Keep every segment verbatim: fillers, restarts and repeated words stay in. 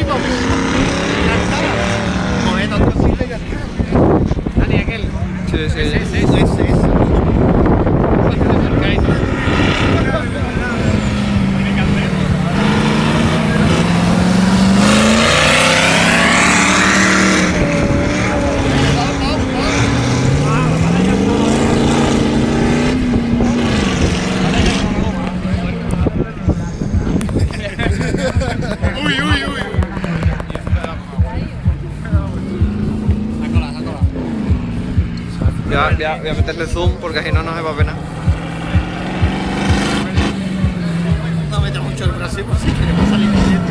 trocito. Coger dos trocitos y ya está. Dani, aquel. Sí, sí. Ese, ese, ese, ese. Uy, uy, uy. Voy a, voy a, voy a meterle zoom porque si no, no se va a ver nada. No metas mucho el brazo porque si queremos salir corriendo.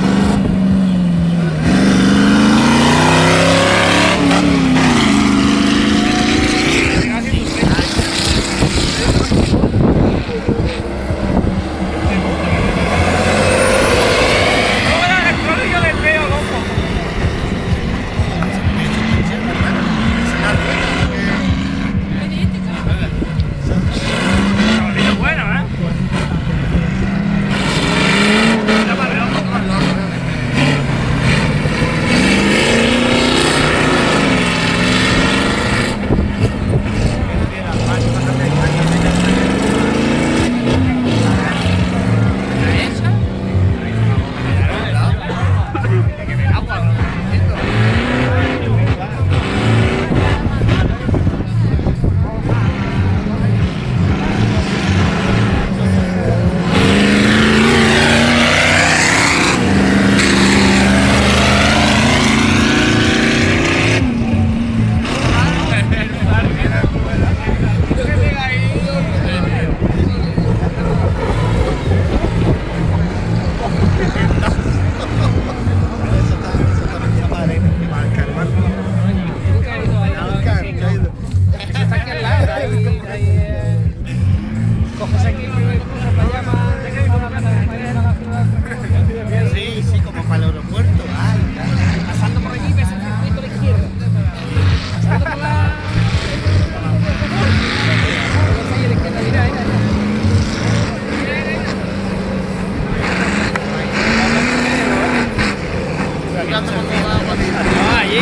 Sí, sí, como para el aeropuerto. Ay, pasando por allí, ves el circuito a la izquierda. Pasando por la... Ahí a la izquierda, mira, mira. Ah, allí,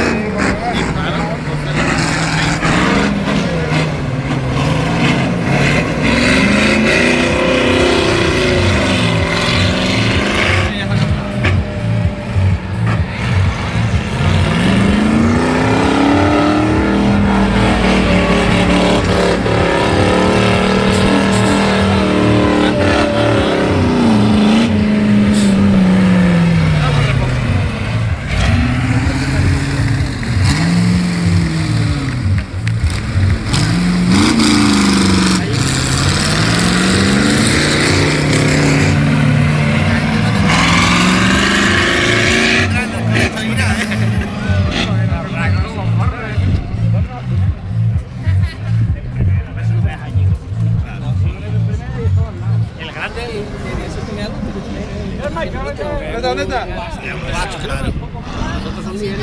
¿Dónde está? Claro. Nosotros también.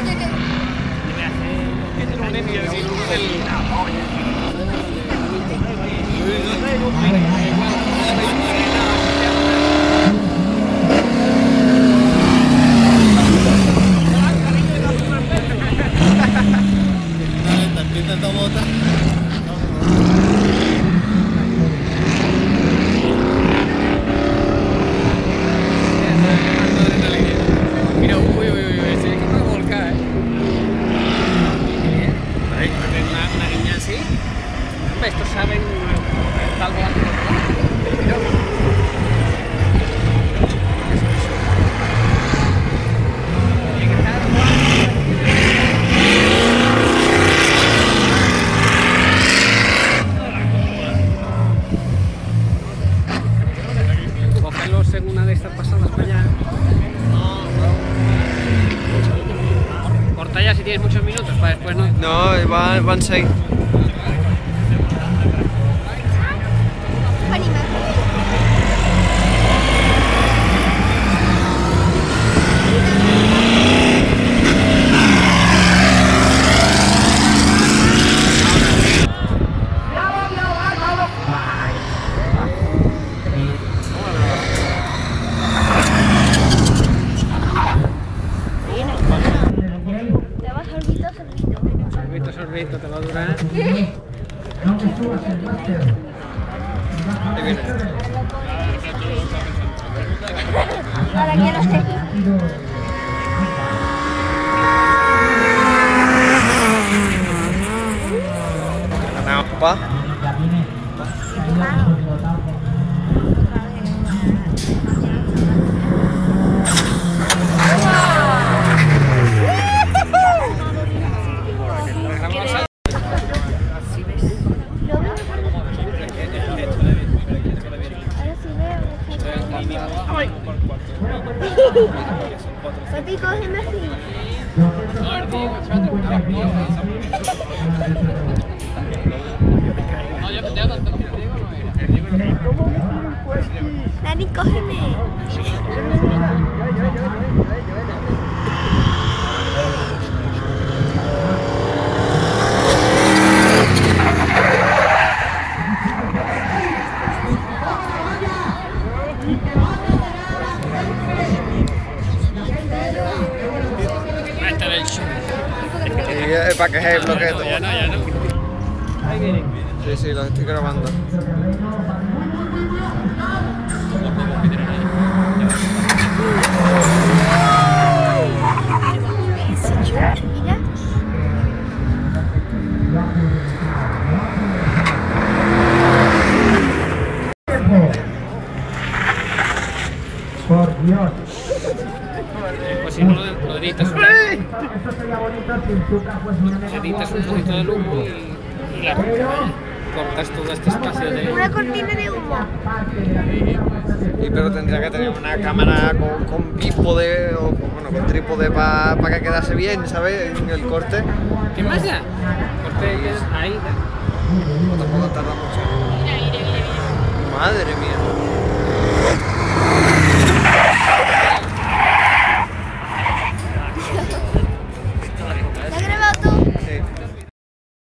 Mira, uy, uy, uy, ese es que está volcada, ¿eh? Una, una niña así. Hombre, estos saben estar volando por otro lado. Mira. Cogerlos en una de estas pasadas para allá. Corta ya si tienes muchos minutos para después, ¿no? No, van, van seis. captura. Ahí viene. Ahora que no sé. Ganamos, pa. Papi, cógeme así. Dani, cógeme. Y es para que se bloquee todo. Ya no, ya no. Ahí vienen. Sí, sí, los estoy grabando. Mira. Por Dios. Pues si no lo, lo editas, Esto sería bonito si en tu caso es una editas un poquito de humo y, y la cortas todo este espacio de... Una cortina de humo. Y pero tendría que tener una cámara con, con bípode o con, bueno, con trípode para pa que quedase bien, ¿sabes? En el corte. ¿Qué más ya? Corte ahí. No tampoco tarda mucho. Madre mía.